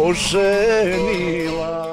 oženila.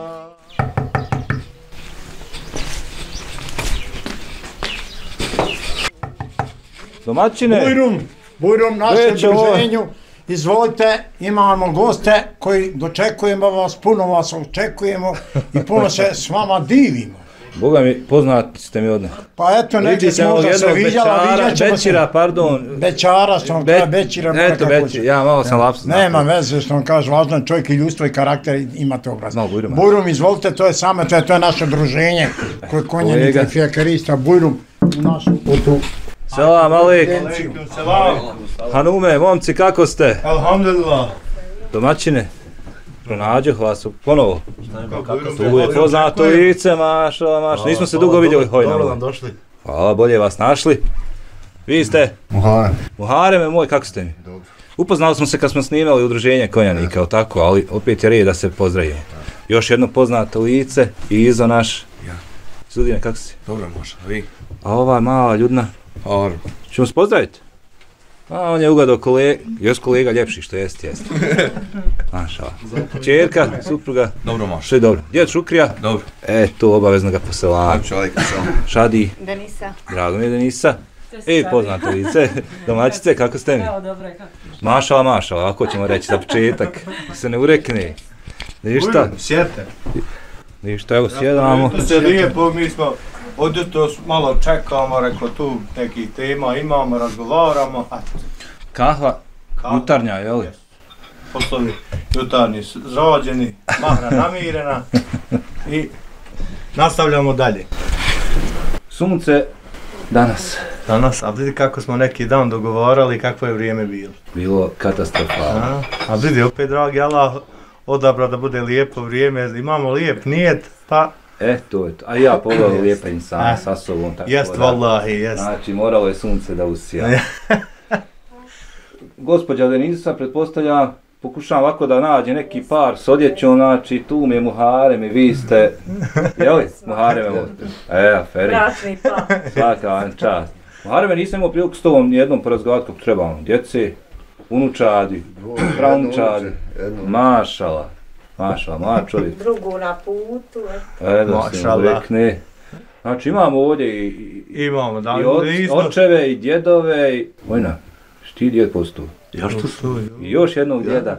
Domaćine! Bujrum našem druženju. Izvolite, imamo goste koji dočekujemo vas, puno vas očekujemo i puno se s vama divimo. Boga mi, poznati ste mi odmah. Pa eto, negdje smo možda se vidjela, vidjet ćemo se. Bećira, pardon. Bećara, što vam kaže, Bećira. Eto, Bećira, ja malo sam lapsus. Nema veze, što vam kaže, važno je čovjek i ljudstvo i karakter, imate obraz. Bujrum, izvolite, to je samo, to je naše druženje, kod konjenika i fijakarista, Bujrum, u našu putu. Selam alejkum. Hanume, momci, kako ste? Alhamdulillah. Domaćine, pronađoh vas ponovo. Tu je poznato lice, mašala. Nismo se dugo vidjeli, hojna. Dobro nam došli. Hvala, bolje vas našli. Vi ste? Muharem. Muhareme moj, kako ste mi? Dobro. Upoznali smo se kad smo snimali udruženje konjanika, tako, ali opet je red da se pozdravimo. Još jedno poznato lice i Izo naš. Sudine, kako si? Dobro može, a vi? A ova mala ljudna? Dobro. Ćemo se pozdraviti? A on je ugadao kolega, još kolega ljepši što jest. Mašala. Čerka, supruga? Dobro može. Sve dobro. Djed Šukrija? Dobro. To obavezno ga poselava. Šadi? Denisa. Drago mi je Denisa. Poznato lice. Domaćice, kako ste mi? Evo, dobro je, kako? Mašala, ako ćemo reći za početak. Se ne urekne. Ništa. Sjete. Ništa, evo sjedamo. To se lijepo, mi smo ovdje to malo čekamo, rekao tu nekih tema imamo, razgovaramo. Kahva, jutarnja, je li? Poslovi jutarnji zrođeni, mahra namirena i nastavljamo dalje. Sunce danas. A vidi kako smo neki dan dogovarali, kakvo je vrijeme bilo. Bilo katastrofalno. A vidi, opet dragi Allah odabra da bude lijepo vrijeme, imamo lijep nijet, pa... To je to. A ja pogledam lijepa insana sa sobom. Jest, vallahi, jest. Znači, moralo je sunce da usija. Gospođa Denisa, pretpostavljam, pokušavam ovako da nađe neki par s odjećom, znači tu mi je Muharem i vi ste, jeli, Muhareme volite? Aferi. Bračni pa. Svaka vam čast. Muhareme, nisam imao priliku s tobom nijednom porazgovarati kako trebamo. Djece, unučadi, pravnučadi, mašala, mlad čovjek. Drugu na putu, Da se ne rekne. Znači imamo ovdje i očeve i djedove i... Vojna, šti djed postoji? Još tu su. I još jednog djeda.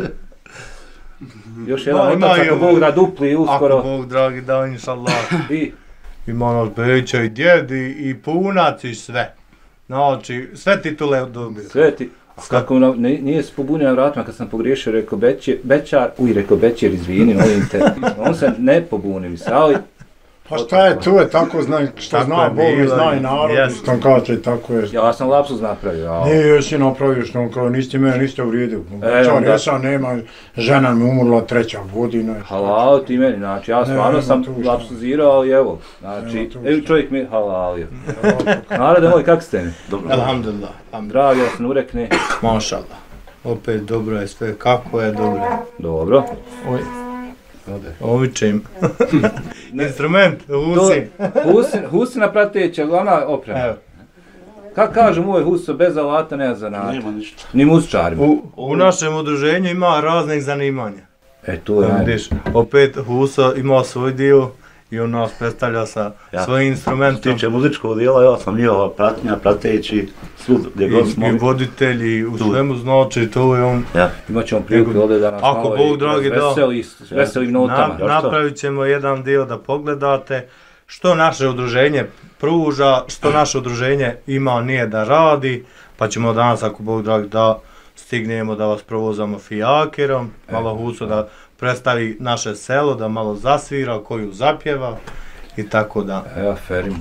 Još jedan otac, ako Bog da dupli uskoro. Ako Bog dragi da, inšallah. Ima naš beća i djed i punac i sve. Znači, sve titule dobio. Sve ti... Kako nije se pobunio na vratima kad sam pogriješio, rekao Bećer, izvini, molim te. On se ne pobuni mi se, ali... Pa šta je, tu je tako, što zna Bog i zna i narod, što kaže, tako je. Ja sam lapsus napravio. Nije još si napravio što kao niste mene niste uvrijedio. Jesam, nema, žena mi umrla 3. godina. Halal ti meni, znači ja stvarno sam lapsuzirao, ali evo, znači, čovjek mi je halalio. Narode moj, kako ste mi? Dobro. Alhamdulillah. Dragi, da se ne urekne. Mašallah. Opet dobro je sve, kako je dobro. Dobro. Ovičem. Instrument, husin. Husina prateća, glavna oprema. Kako kažu moj huso, bez alata nema zanata. Nema ništa. Ni muzičarima. U našem udruženju ima raznih zanimanja. Tu je. Opet huso ima svoj dio i on nas predstavlja sa svojim instrumentom. Što tiče muzičkog dijela, ja sam njihova pratnja, prateći svud gdje god smo. I voditelji, u svemu znači, to je on... Imat ćemo priliku ovdje da nas malo veselim notama. Napravit ćemo jedan dio da pogledate što naše udruženje pruža, što naše udruženje ima nije da radi, pa ćemo danas, ako Bog dragi, da stignemo da vas provozamo fijakerom, malo huso da predstavi naše selo, da malo zasvira, koju zapjeva i tako da. Evo, ferimo.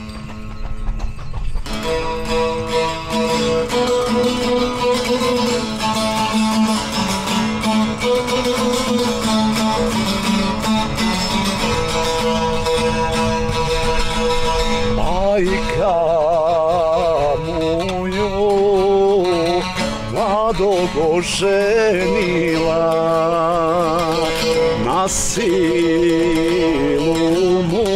Majka moju mladog oženila, na silu mu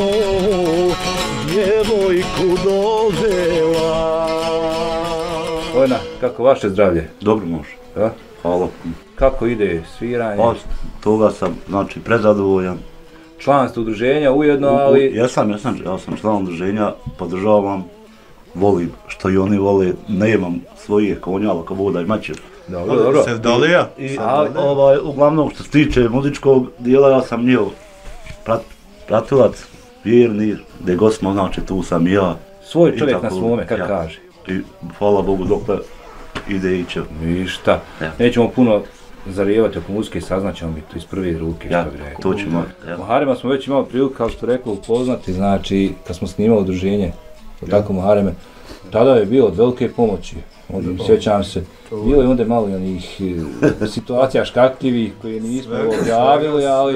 djevojku dovela. Vojna, kako vaše zdravlje? Dobro može. hvala. Kako ide sviranje? Od toga sam, znači, prezadovoljan. Član ste udruženja ujedno, ali... Ja sam član udruženja, podržavam, volim što i oni vole, nemam svojih konja, ali ako voda imat će. Dobro. Sevdalija. Uglavnom što se tiče muzičkog dijela, ja sam njihov pratilac, vjerni, gdje god smo, znači tu sam ja. Svoj čovjek na svome, kako kaže. I hvala Bogu dokle ide iće. Ništa, nećemo puno zarijevati oko muzike, saznaćemo mi to iz prve ruke, što bi rekao. To ćemo. Muharema smo već imali priliku, kao što rekao, upoznati, znači, kad smo snimali udruženje, tako Muhareme, tada je bio od velike pomoći. Sjećam se, bilo je onda malo onih situacija škakljivih koje nismo objavili, ali...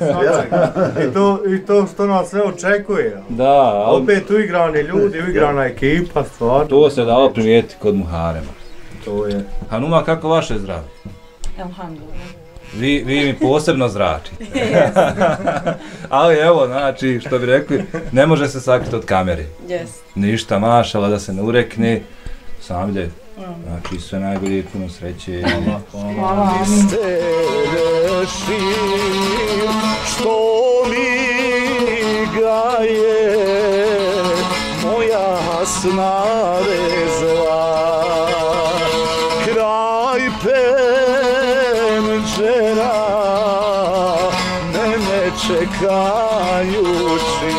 I to što nas sve očekuje. Da, ali... Opet uigrani ljudi, uigrana ekipa, stvarno. To se dalo primijetiti kod Muharema. To je. Hanuma, kako vaše zdravlje? Alhamdulillah. Vi mi posebno zračite. Ali evo, znači, što bi rekli, ne može se sakriti od kamere. Ništa, mašala da se ne urekne. Samlje, znači sve najbolje i puno sreće. Hvala. Što mi gaje moja snavezla kraj penđera mene čekajući.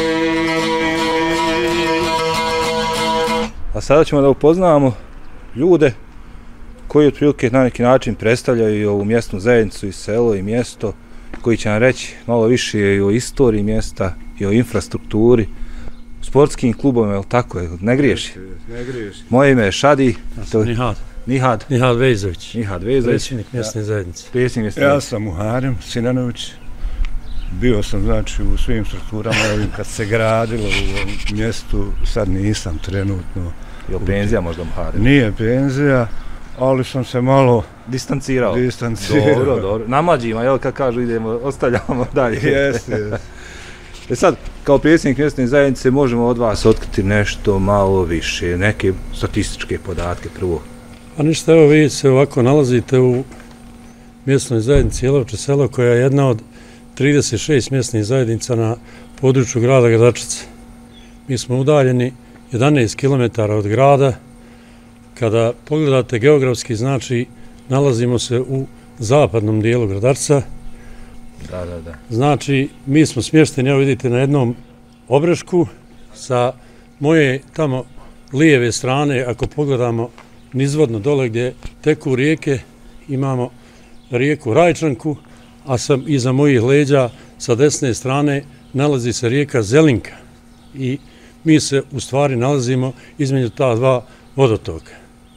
A sada ćemo da upoznamo ljude koji otprilike na neki način predstavljaju ovu mjesnu zajednicu i selo i mjesto, koji će nam reći malo više i o istoriji mjesta i o infrastrukturi, sportskim klubovima, jel tako je, ne griješi? Ne griješi. Moje ime je Šadi. Nihad Vezović. Predsjednik mjesne zajednice. Ja sam Muharem Sinanović. Bio sam znači u svim strukturama kad se gradilo u ovom mjestu, sad nisam trenutno. Je li penzija možda Muharem? Nije penzija, ali sam se malo distancirao. Dobro. Na mlađima, jel kad kažu idemo, ostavljamo dalje. Jeste. Sad, kao predsjednik mjesne zajednice možemo od vas otkriti nešto malo više, neke statističke podatke prvo. Pa ništa, evo vi se ovako nalazite u mjesnoj zajednici Jelovče selo, koja je jedna od 36 mjesnih zajednica na području grada Gradačaca. Mi smo udaljeni 11 km od grada. Kada pogledate geografski, znači nalazimo se u zapadnom dijelu Gradačca. Da. Znači, mi smo smješteni, evo vidite, na jednom obrešku sa moje tamo lijeve strane, ako pogledamo nizvodno dole gdje teku rijeke, imamo rijeku Rajčanku, a sam iza mojih leđa sa desne strane nalazi se rijeka Zelinka i mi se u stvari nalazimo između ta dva vodotoka.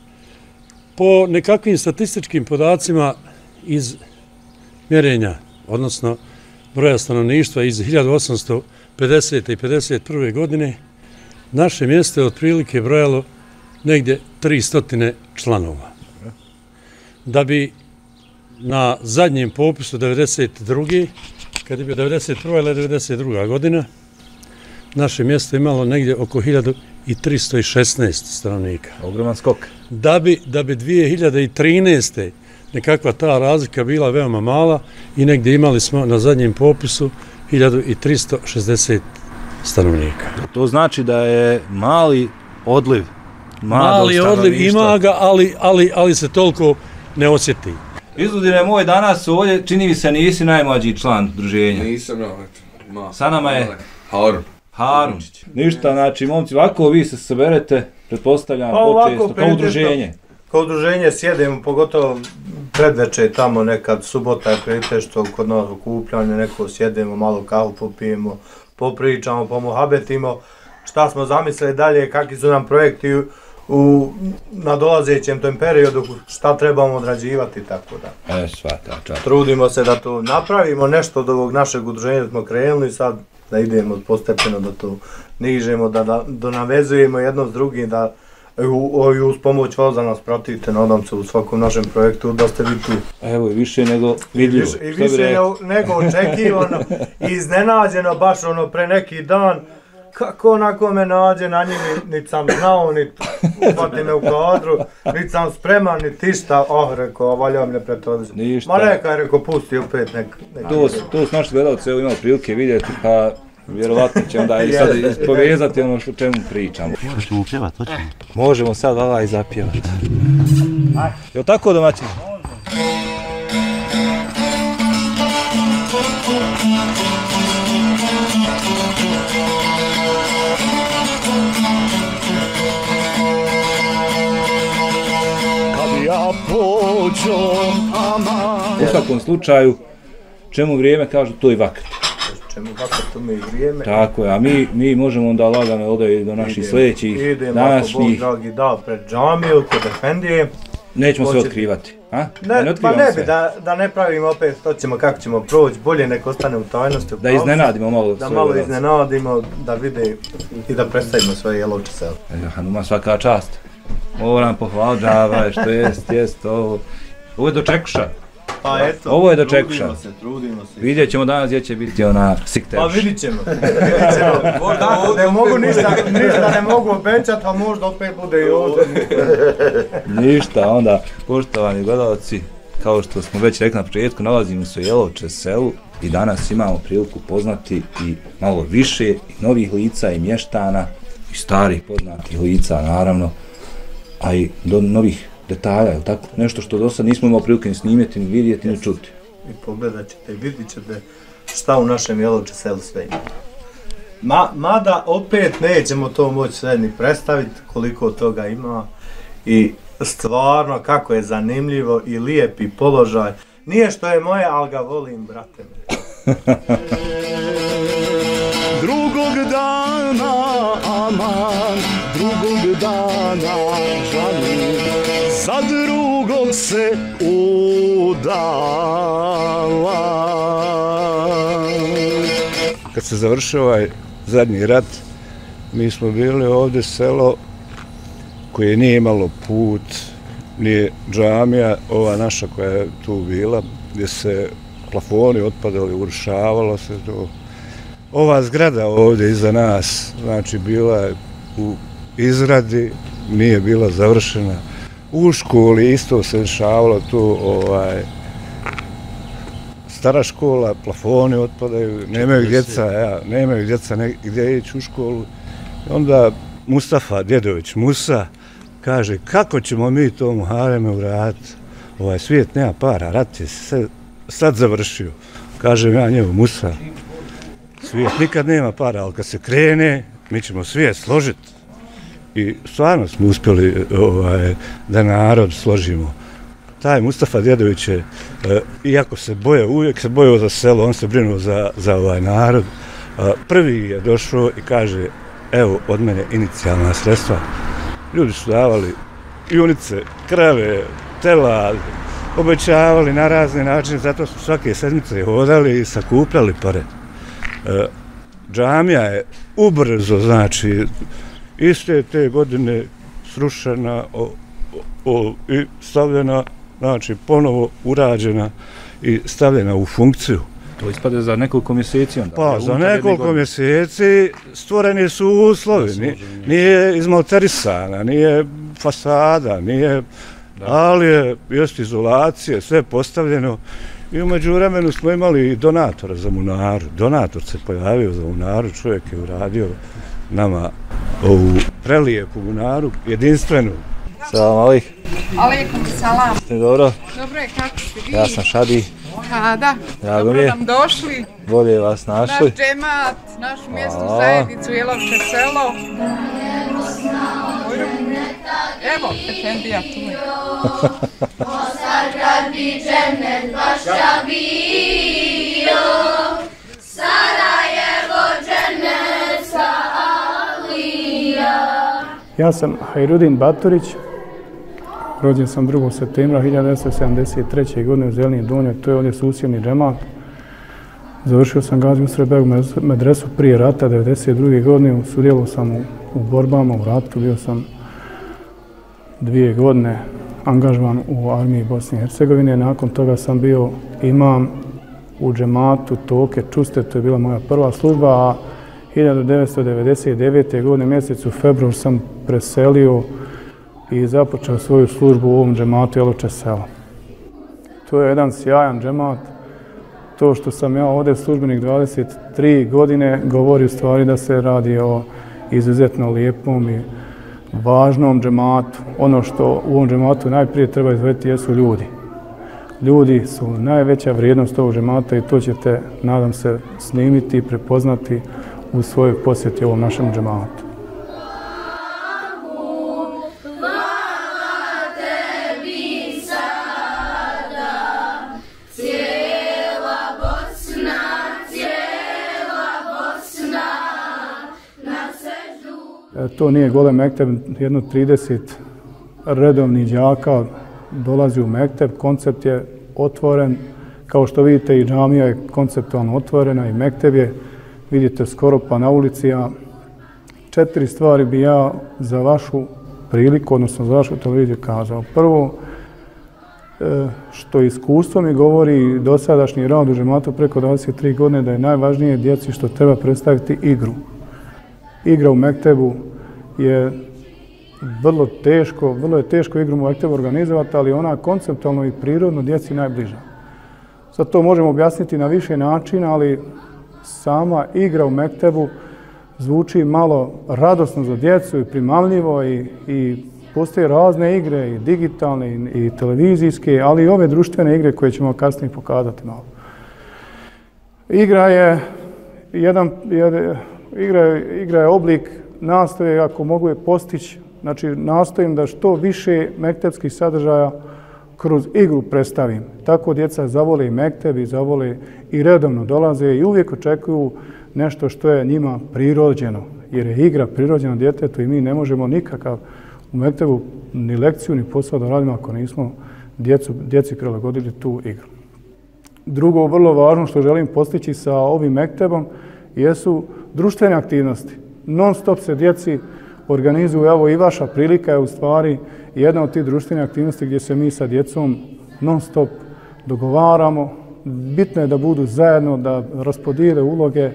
Po nekakvim statističkim podacima iz mjerenja, odnosno broja stanovništva iz 1850. i 51. godine, naše mjesto je otprilike brojalo negdje 300 članova. Da bi na zadnjem popisu 92. kad je bio 91. ili 92. godina, naše mjesto imalo negdje oko 1316 stanovnika. Ogroman skok. Da bi 2013. nekakva ta razlika bila veoma mala i negdje imali smo na zadnjem popisu 1360 stanovnika. To znači da je mali odliv. Mali odliv ima ga, ali se toliko ne osjeti. Izudine moj, danas ovdje, čini mi se nisi najmlađi član druženja. Nisam, sa nama je Harun. Ništa, znači, momci, ovako vi se saberete, pretpostavljam, počesto, kao udruženje. Kao udruženje sjedemo, pogotovo predveče tamo nekad, subota je prijateljstvo kod nas okupljanje, neko sjedemo, malo kavu popijemo, popričamo, pomohabetimo, šta smo zamislili dalje, kakvi su nam projekti u nadolazećem tom periodu, šta trebamo odrađivati i tako da. Svaka. Trudimo se da to napravimo, nešto od ovog našeg udruženja smo krenuli, sad da idemo postepeno da to nižemo, da navezujemo jedno s drugim, da uz pomoć vas da nas pratite, nadam se u svakom našem projektu da ste vi tu. Evo i više nego vidljivo. I više nego očekivano i iznenađeno, baš pre neki dan kako onako me nađe na njim, niti sam znao, niti upati me u kadru, niti sam spreman, niti išta, rekao, valja me pretoditi. Ništa. Ma neka, rekao, pusti opet nek. Tu su naši gledalci imali prilike vidjeti, pa vjerovatno će onda i sad povezati ono što čemu pričamo. Možemo upjevati, hoćemo? Možemo sad vala i zapjevati. Je li tako domaćin? U svakom slučaju, čemu vrijeme kažu, to i vakat. Čemu vakat, to mi vrijeme. Tako je, a mi možemo onda lagano ovdje do naših sljedećih današnjih. Idemo, ako Bog dragi da, pred džamiju, kod Efendije. Nećemo se otkrivati, a? Pa ne bi, da ne pravimo opet što ćemo, kako ćemo proći, bolje nek ostane u tajnosti. Da iznenadimo malo. Da malo iznenadimo, da vide i da predstavimo svoje jelovče selo. Hanuma, svaka čast. Moram pohvaliti džava, što jest ovo. Ovo je dočekuša. Pa eto, ovo je dočekuša. Trudimo se. Vidjet ćemo danas gdje će biti ona sikteruša. Pa vidit ćemo. Ne mogu ništa ne mogu obećati, a možda opet bude i ovdje. Ništa, onda, poštovani gledalci, kao što smo već rekli na početku, nalazimo se u Jelovče selu i danas imamo priliku poznati i malo više i novih lica i mještana i starih poznatih lica naravno, a i do novih detalja, je tako? Nešto što do sad nismo imali prilike ni snimjeti, ni vidjeti, ni čuti. I pogledat ćete i vidit ćete šta u našem Jelovče selu sve ima. Mada opet nećemo to moći sve ni predstaviti koliko toga ima i stvarno kako je zanimljivo i lijepi položaj. Nije što je moje, ali ga volim, brate. Drugog dana, aman, drugog dana žalim, za drugog se udala. Kad se završio ovaj zadnji rat, mi smo bili ovdje selo koje nije imalo put, nije džamija, ova naša koja je tu bila, gdje se plafoni otpadali, urušavalo se to. Ova zgrada ovdje iza nas, znači bila je u izradi, nije bila završena. U školi isto se dešavalo tu, stara škola, plafoni otpadaju, nemaju djeca gdje ići u školu. Onda Mustafa Djedović Musa kaže kako ćemo mi to Muhareme uraditi, svijet nema para, rat je se sad završio. Kažem ja njemu, Musa, svijet nikad nema para, ali kad se krene, mi ćemo svijet složiti. I stvarno smo uspjeli da narod složimo. Taj Mustafa Djedović je, iako se bojao, uvijek se bojao za selo, on se brinuo za ovaj narod. Prvi je došao i kaže, evo od mene inicijalna sredstva. Ljudi su davali junice, krave, telad, obećavali na razne načine, zato su svake sedmice hodali i sakupljali pare. Džamija je ubrzo, znači, iste te godine srušena i stavljena, znači, ponovo urađena i stavljena u funkciju. To ispade za nekoliko mjeseci onda? Pa, za nekoliko mjeseci stvoreni su uslovi, nije izmalterisana, nije fasada, nije, ali jest izolacije, sve postavljeno. I umeđu vremenu smo imali donatora za Munaru. Donator se pojavio za Munaru, čovjek je uradio nama ovu prelijepu Munaru, jedinstvenu. Salam alejkum. Alejkum salam. Ste dobro? Dobro je, kako ste vi? Ja sam Šadi. Da, dobro nam došli. Bolje vas našli. Naš džemat, našu mjesnu zajednicu, Jelovče selo. Evo, Efendija tu je. Ostar kad bi džennet bašća bio, Sarajevo džennetska alija. Ja sam Hajrudin Baturić, rođen sam 2. septembra 1973. godine u Zelenim Donjoj, to je ovdje susjedni džemat. Završio sam Gazi Usrebeg medresu prije rata, 1992. godine, sudjelovao sam u borbama, u ratu, bio sam 2 godine angažovan u armiji Bosne i Hercegovine. Nakon toga sam bio imam u džematu Toke Čuste, to je bila moja prva služba, a 1999. godine mjesecu februar sam preselio i započeo svoju službu u ovom džematu Jelovče sela. To je jedan sjajan džemat. To što sam ja ovdje službenik 23 godine govori u stvari da se radi o izuzetno lijepom i važnom džematu. Ono što u ovom džematu najprije treba izvojiti jesu ljudi. Ljudi su najveća vrijednost ovog džemata i to ćete, nadam se, snimiti i prepoznati u svojoj posjeti ovom našem džematu. To nije golem mekteb, jedno 30 redovnih đaka dolazi u mekteb, koncept je otvoren, kao što vidite i džamija je konceptualno otvorena i mekteb je, vidite, skoro pa na ulici, a 4 stvari bi ja za vašu priliku, odnosno za vašu televiziju kazao. Prvo, što iskustvo mi govori dosadašnji rad u džematu preko 23 godine, da je najvažnije djeci što treba predstaviti igru. Igra u mektebu je vrlo je teško igru u mektebu organizovati, ali ona konceptualno i prirodno djeci najbliža. Sad to možemo objasniti na više načina, ali sama igra u mektebu zvuči malo radosno za djecu i primamljivo i postoje razne igre, i digitalne i televizijske, ali i ove društvene igre koje ćemo kasnije pokazati malo. Igra je oblik nastoje, ako mogu je postići, znači nastojim da što više mektepskih sadržaja kroz igru predstavim. Tako djeca zavole i mekteb i zavole i redovno dolaze i uvijek očekuju nešto što je njima prirođeno, jer je igra prirođena djetetu i mi ne možemo nikakav u mektebu ni lekciju ni posao da radimo ako nismo djeci prilagodili tu igru. Drugo, vrlo važno što želim postići sa ovim mektebom jesu društvene aktivnosti. Non stop se djeci organizuju, evo i vaša prilika je u stvari jedna od tih društvenih aktivnosti gdje se mi sa djecom non stop dogovaramo. Bitno je da budu zajedno, da raspodijele uloge.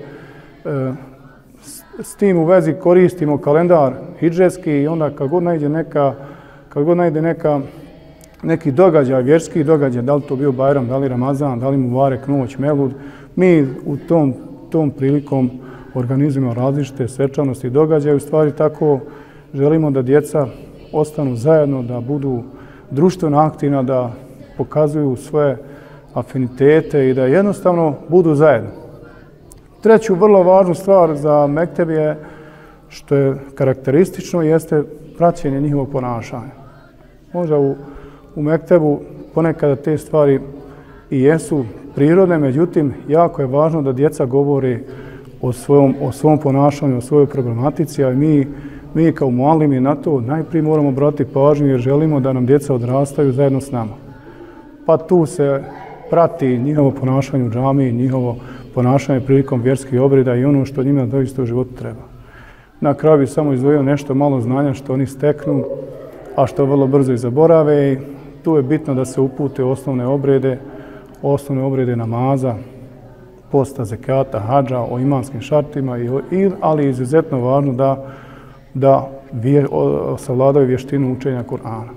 S tim u vezi koristimo kalendar hidžetski i onda kad god najde neki događaj, vjerski događaj, da li to bio Bajram, da li Ramazan, da li Mubarek, noć, Melud, mi u tom prilikom organizujemo različite svečanosti i događaje. U stvari tako želimo da djeca ostanu zajedno, da budu društveno aktivna, da pokazuju svoje afinitete i da jednostavno budu zajedno. Treću vrlo važnu stvar za mekteb je, što je karakteristično, jeste praćenje njihovog ponašanja. Možda u mektebu ponekada te stvari i jesu prirodne, međutim, jako je važno da djeca govore o svom ponašanju, o svojoj problematici, a mi kao mualimi na to najprije moramo obratiti pažnju jer želimo da nam djeca odrastaju zajedno s nama. Pa tu se prati njihovo ponašanje u džamiji, njihovo ponašanje prilikom vjerskih obreda i ono što njima doista u životu treba. Na kraju bih samo izdvojio nešto malo znanja što oni steknu, a što vrlo brzo i zaborave. I tu je bitno da se upute osnovne obrede namaza, posta, zekata, hadža, o imanskim šartima, ali je izuzetno važno da savladaju vještinu učenja Kur'ana.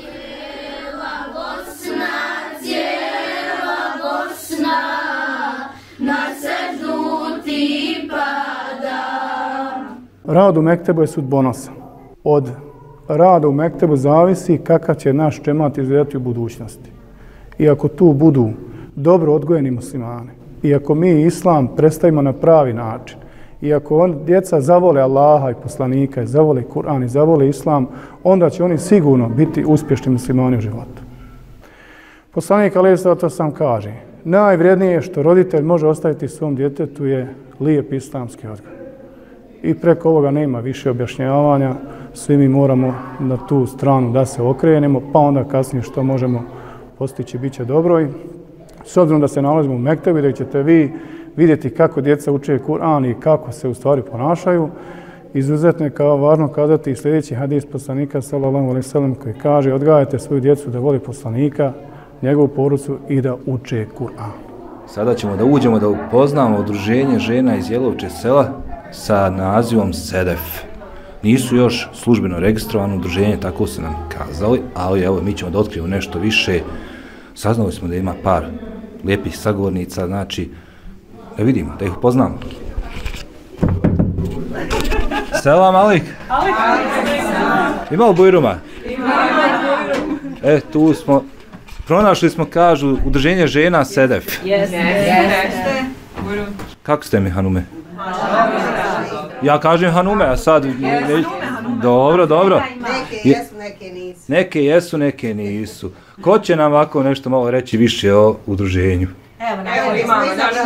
Rad u mektebu je sudbonosan. Od rada u mektebu zavisi kakav će naš džemat izgledati u budućnosti. I ako tu budu dobro odgojeni muslimani, i ako mi islam predstavimo na pravi način, i ako djeca zavole Allaha i poslanika, i zavole Kur'an, i zavole islam, onda će oni sigurno biti uspješni muslimani u životu. Poslanik alejhi selatu vesselam kaže, najvrijednije što roditelj može ostaviti svom djetetu je lijep islamski odgoj. I preko ovoga nema više objašnjavanja, svi mi moramo na tu stranu da se okrenemo, pa onda kasnije što možemo postići bit će dobro. I s obzirom da se nalazimo u mektebu i da ćete vi vidjeti kako djeca uče Kur'an i kako se u stvari ponašaju, izuzetno je kao važno kazati i sljedeći hadis poslanika sallallahu alejhi ve sellem koji kaže odgajajte svoju djecu da voli poslanika, njegovu porodicu i da uče Kur'an. Sada ćemo da uđemo da upoznamo udruženje žena iz Jelovče sela sa nazivom SEDEF. Nisu još službeno registrovano udruženje, tako su nam kazali, ali evo mi ćemo da otkrijemo nešto više. Saznali smo da ima par lijepih sagovornica, znači da vidimo, da ih upoznamo. Selam Alik. Ima li Bujruma? Ima. Tu smo, pronašli smo, kažu, udruženje žena SEDEF. Jeste. Kako ste mi, Hanume? Ja kažem Hanume, a sad... Dobro. Neke jesu, neke nisu. Neke jesu, neke nisu. Ko će nam ovako nešto malo reći više o udruženju? Evo imamo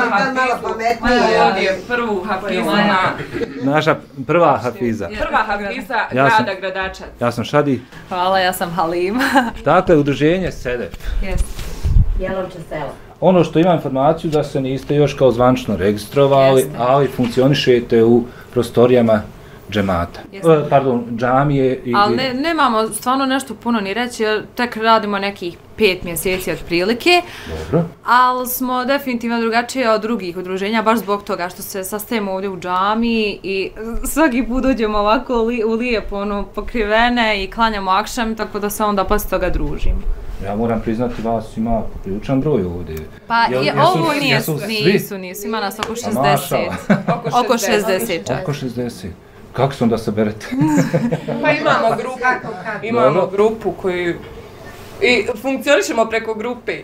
našu prvu hafizu naša prva hafiza. Prva hafiza grada Gradačac. Ja sam Šadi. Hvala, ja sam Halima. Dakle, udruženje SEDEF. Jelovče selo. Ono što imam informaciju da se niste još kao zvančno registrovali, ali funkcionišete u prostorijama džemata. Džamije. Ali nemamo stvarno nešto puno ni reći, jer tek radimo nekih 5 mjeseci otprilike. Dobro. Ali smo definitivno drugačije od drugih udruženja, baš zbog toga što se sastajemo ovdje u džamiji i svaki put dođemo ovako u lijepo pokrivene i klanjamo akšam, tako da se onda posle toga družimo. Ja moram priznati, vas ima popriličan broj ovdje. Pa ovo nisu, ima nas oko 60. Oko 60 čak. Oko 60. Kako se onda saberete? Pa imamo grupu koju i funkcionišemo preko grupe.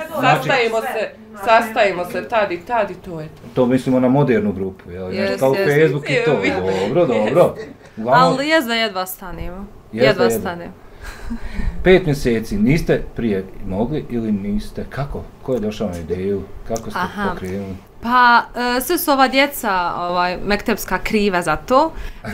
Sastajemo se tad i to je to. To mislimo na modernu grupu, jel? Kao Facebook i to. Dobro. Ali jedva stanemo. Jedva stanemo. 5 mjeseci, niste prije mogli ili niste? Kako? Ko je došao na ideju? Kako ste pokrenuli? Pa, sve su ova djeca mektepska kriva za to.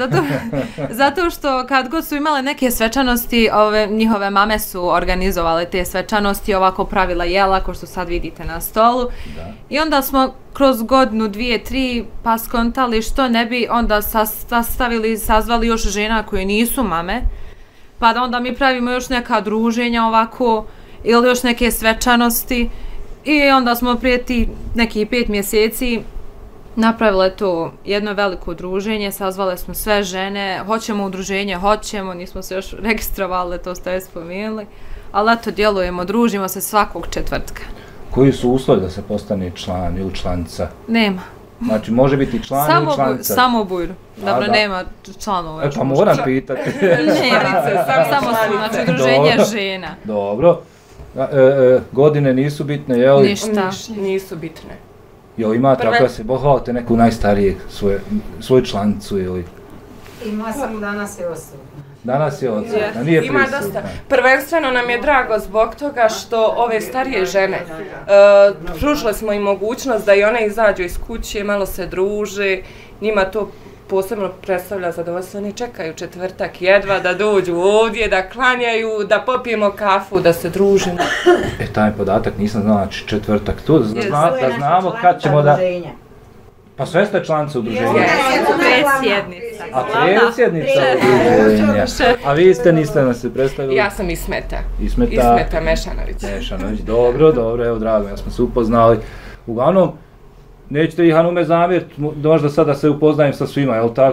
Zato što kad god su imale neke svečanosti, njihove mame su organizovale te svečanosti, ovako pravila jela, ko što sad vidite na stolu. Da. I onda smo kroz godinu, 2, 3, pa skontali što ne bi onda sazvali još žena koje nisu mame. Pa da onda mi pravimo još neka druženja ovako ili još neke svečanosti i onda smo prije nekih 5 mjeseci napravile to jedno veliko druženje, sazvale smo sve žene, hoćemo udruženje, nismo se još registrovali, to ste već spomenuli, ali eto djelujemo, družimo se svakog četvrtka. Koji su uslovi da se postane član ili članica? Znači može biti član ili članica? Samo Bujru. Dobro, nema članova. Pa moram pitati. Samo udruženje žena. Dobro. Godine nisu bitne, jel? Ništa. Nisu bitne. Jel imate, ako se pohvalite neku najstarijeg, svoju članicu ili? Ima sam danas je odsutna. Danas je odsutna, nije prisutna. Ima dosta. Prvenstveno nam je drago zbog toga što ove starije žene, pružile smo im mogućnost da i one izađu iz kuće, malo se druže, njima to posebno predstavlja zadovoljstvo, oni čekaju četvrtak jedva da dođu ovdje, da klanjaju, da popijemo kafu, da se družimo. Taj podatak nisam znala, znači četvrtak, to da znamo kad ćemo da... Pa sve ste članice udruženja? Predsjednica. A predsjednica udruženja. A vi niste nas se predstavili? Ja sam Ismeta. Ismeta Mešanović. Dobro, evo drago, ja smo se upoznali. Uglavnom, nećete ih Hanume zamjeriti, možda sada se upoznajem sa svima, je li tako?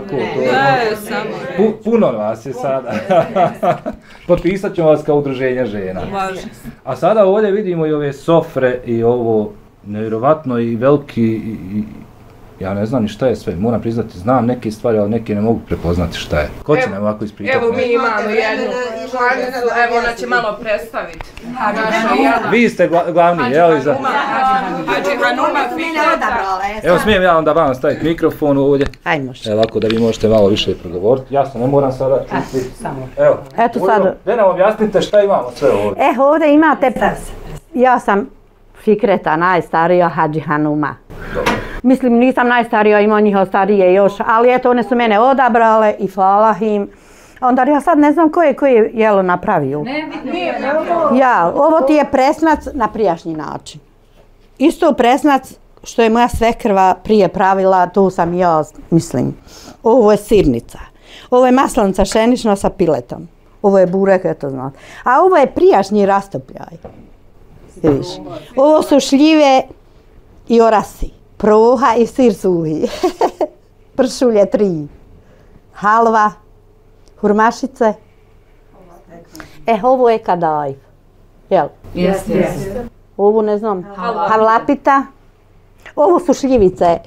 Puno vas je sada. Potpisat ćemo vas kao udruženja žena. A sada ovdje vidimo i ove sofre i ovo nevjerovatno i veliki ja ne znam ni šta je sve, moram priznati, znam neke stvari, ali neke ne mogu prepoznati šta je. Ko će nam ovako ispričati? Evo mi imamo jednu članicu, evo ona će malo predstaviti. Vi ste glavni, je li za... Evo smijem ja onda vam staviti mikrofon ovdje. Ajde može. Evo ovako da vi možete malo više progovoriti. Ja se ne moram sada čuti. Evo, da nam objasnite šta imamo sve ovdje. Ovdje imate, ja sam Fikreta, najstarija Hadži Hanuma. Mislim, nisam najstarija, ima njihov starije još, ali eto, one su mene odabrale i hvala im. Onda ja sad ne znam ko je jelo napravio. Ja, ovo ti je presnac na prijašnji način. Isto presnac što je moja svekrva prije pravila, to sam ja, mislim. Ovo je sirnica. Ovo je maslanica šenična sa piletom. Ovo je burek, eto znate. A ovo je prijašnji rastopljaj. Vidiš. Ovo su šljive i orasi. Proha i sir suhi. pršulje 3, halva, hurmašice. Ovo je kadajf, jel? Jeste. Ovo ne znam, havlapita. Ovo su šljivice.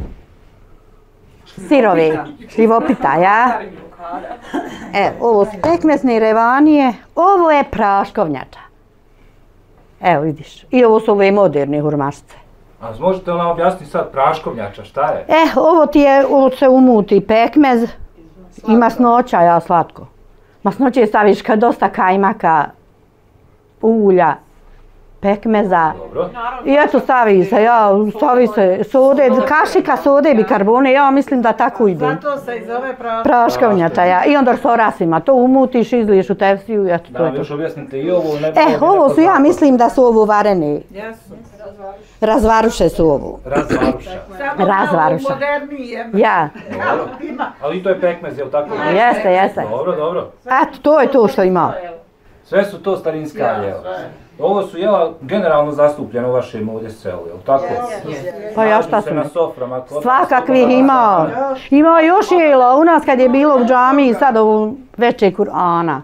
Sirove, šljivopita, ja? Ovo su pekmesne revanije. Ovo je praškovnjača. Evo vidiš. I ovo su ove moderne hurmašice. A možete li nam objasniti sad praškovnjača, šta je? Ovo se umuti pekmez i masnoća, ja slatko. Masnoće staviš kad dosta kajmaka, ulja, pekmeza. Dobro. I eto stavi se sode, kašika sode, bikarbone, ja mislim da tako ide. Zato se i zove praškovnjača, ja. I onda s orasima, to umutiš, izliješ u tefsiju i eto to je to. Da vam još objasnite i ovo. Ovo su, ja mislim da su ovo varene. Razvaruše su ovo. Razvaruša. Ja. Ali to je pekmez, je li tako? Jeste. Dobro. Eto, to je to što ima. Sve su to starinska jela. Ovo su jela generalno zastupljene u vašem ovdje selu, je li tako? Pa ja šta sam? Na soframa. Svakakvih ima. Ima još jela. U nas kad je bilo u džamiji, sad ovo veče Kur'ana.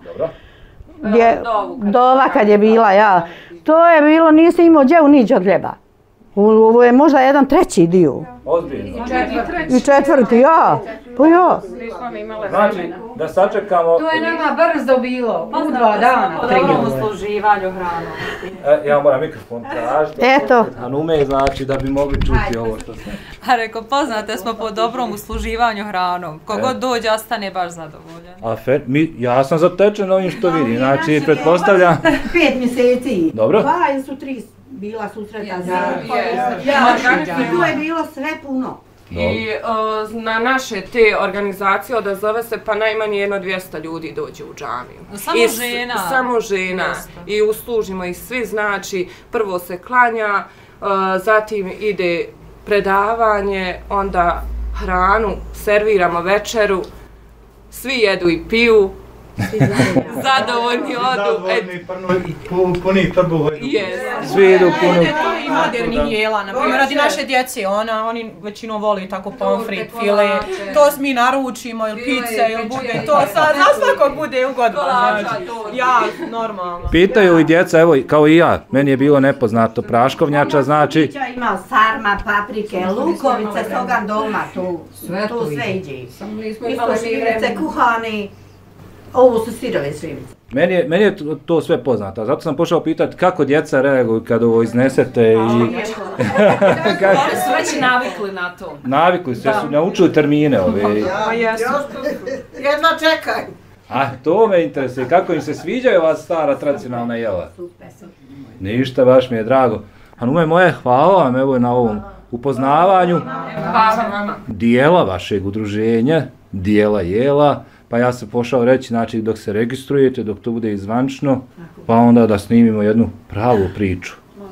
Dova kad je bila, ja. To je bilo, nisi imao djevu niđe od hljeba. Ovo je možda jedan treći dio. Ozbiljno. I četvrti, ja. Pa ja. Znači, da sačekamo... To je nama brzo bilo, u 2 dana. Dobrom usluživanju hranom. Ja moram mikrofon tražiti. Eto. Hanume, znači da bi mogli čuti ovo što se... A reko, poznate smo po dobrom usluživanju hranom. Kogod dođe, ostane baš zadovoljan. Ja sam zatečen ovim što vidim, znači pretpostavljam... 5 mjeseci. Dobro. 2 ili su 3 bila susreta za... To je bilo sve puno. I na naše te organizacije odazove se pa najmanje 100-200 ljudi dođe u džamiju. Samo žena. I uslužimo ih svi, znači prvo se klanja, zatim ide predavanje, onda hranu, serviramo večeru, svi jedu i piju. Zadovoljni odu. Puni trbuhoj. Svi idu punu. I modernih jela, naprimjer, radi naše djece, oni većinom voli tako pomfrit, file, to mi naručimo, ili pice, ili bude to, za svakog bude ugodno, znači, ja, normalno. Pitaju i djeca, evo, kao i ja, meni je bilo nepoznato praškovnjača, znači... Ima sarma, paprike, lukovice, sogan doma, tu sve iđe. Isto šljivice, kuhani. Ovo su sirove šljivice. Meni je to sve poznato, zato sam pošao pitati kako djeca reaguju kad ovo iznesete i... Oni su već navikli na to. Navikli su, su naučili termine ove. Jedno čekaj. A to me interesuje, kako im se sviđaju ova stara tradicionalna jela? Ništa, baš mi je drago. Hanume moje, hvala vam evo na ovom upoznavanju dijela vašeg udruženja, dijela jela. Pa ja sam pošao reći, znači dok se registrujete, dok to bude izvančno, pa onda da snimimo jednu pravu priču.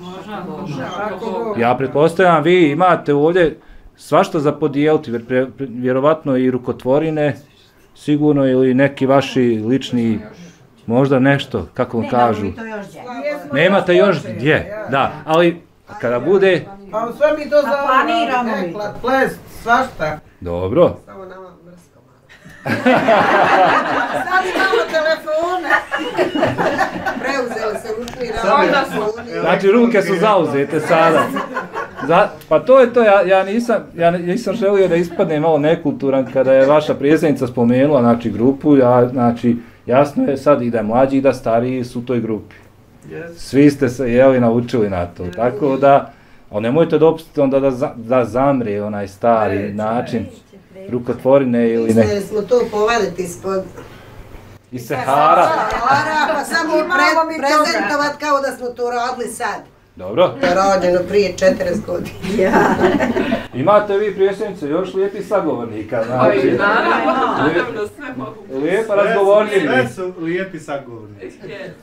Ja pretpostavljam, vi imate ovdje svašta za podijeliti, vjerovatno i rukotvorine, sigurno ili neki vaši lični, možda nešto, kako vam kažu. Nemate još gdje, da, ali kada bude... Pa sve mi to planiramo, ples, svašta. Dobro. Sad imamo telefone. Preuzeli se ručni rad. Znači ruke su zauzete sada. Pa to je to, ja nisam želio da ispadne malo nekulturan kada je vaša predsjednica spomenula znači grupu, znači jasno je sad i da mlađi i da stariji su u toj grupi. Svi ste se naučili na to, tako da, ali nemojte dopustiti onda da zamre onaj stari način rukotvorine ili ne. Mislili smo to povaliti ispod... Iz Sahara. Pa samo prezentovat kao da smo to radili sad. Dobro. To je rađeno prije 40 godina. Imate vi predsjednice još lijepi sagovornika, znači. Lijepa razgovornjivi. Sve su lijepi sagovornici.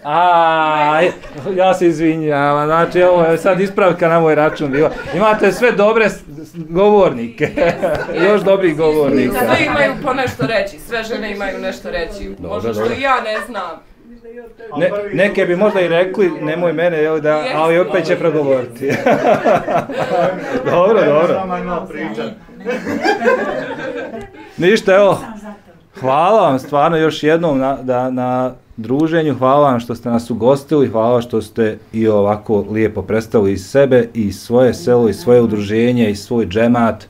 Ja se izvinjavam, znači ovo je sad ispravka na moj račun bila. Imate sve dobre govornike, još dobrih govornika. Svi imaju po nešto reći, sve žene imaju nešto reći, možda što i ja ne znam. Neke bi možda i rekli, nemoj mene, ali opet će progovoriti. Dobro. Ništa, evo, hvala vam stvarno još jednom na druženju, hvala vam što ste nas ugostili, hvala što ste i ovako lijepo predstavili iz sebe, i svoje selo, i svoje udruženje, i svoj džemat.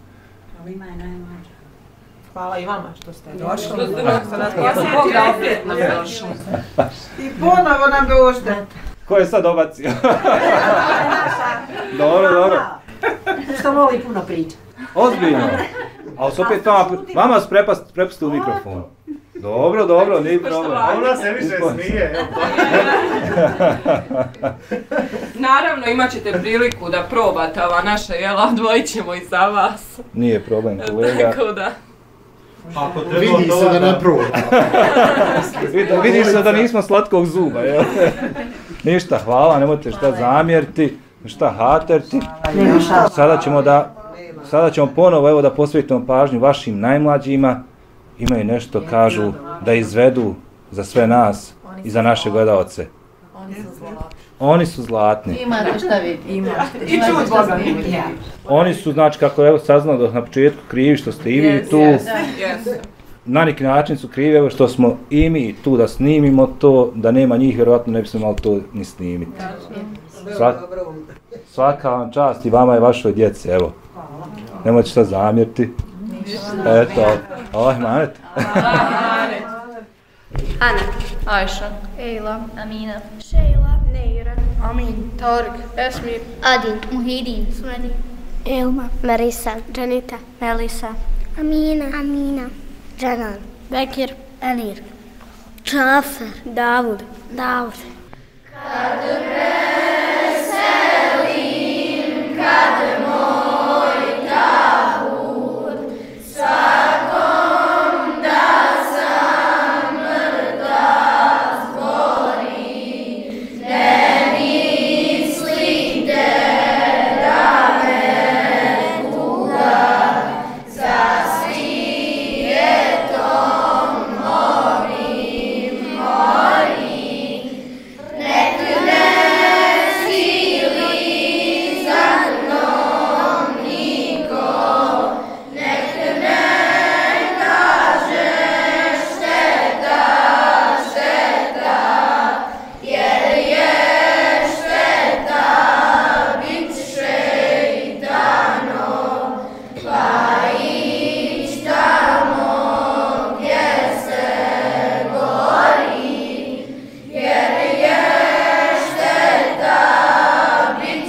Hvala i vama što ste došli. I ponovo nam dođete. Ko je sad obacio? Dobro. Što voli puno priča. Ozbiljno. Ali se opet vama su prepustili mikrofon. Dobro, nije problem. Ona se više smije. Naravno, imat ćete priliku da probate ova naša jela, odvojit ćemo i za vas. Nije problem, kolega. Tako da. Vidi se da ne proba. Vidi se da nismo slatkog zuba, jel? Ništa, hvala, nemojte šta zamjeriti, šta haterti. Sada ćemo ponovo evo da posvetimo pažnju vašim najmlađima. Imaju nešto, kažu, da izvedu za sve nas i za naše gledalce. Oni su zlatni. Imate šta vidjeti. I čut Boga vidjeti. Oni su, znači, kako evo saznali na početku krivi što ste i vi tu. Na neki način su krivi, evo što smo i mi tu da snimimo to, da nema njih, vjerovatno ne bismo imali to ni snimiti. Svaka vam čast i vama i vašoj djeci, evo. Nemojte šta zamjeriti. Eto, Manet. Ana, Ajša, Ejla, Amina, Šejla, Neira, Amin, Tark, Esmir, Adin, Muhidin, Smedi, Elma, Marisa, Janita, Melisa, Amina, Janan, Bekir, Enir, Džafer, Davud. Kad preselim, kad moj tabut, svakom da sam mrtav zbori, ne mislite da me tuga za svijetom morim, nek ne sili za mnom niko, nek ne kaže šteta, jer je šteta bit šeitanov, pa ić tamo gdje se gori, jer je šteta bit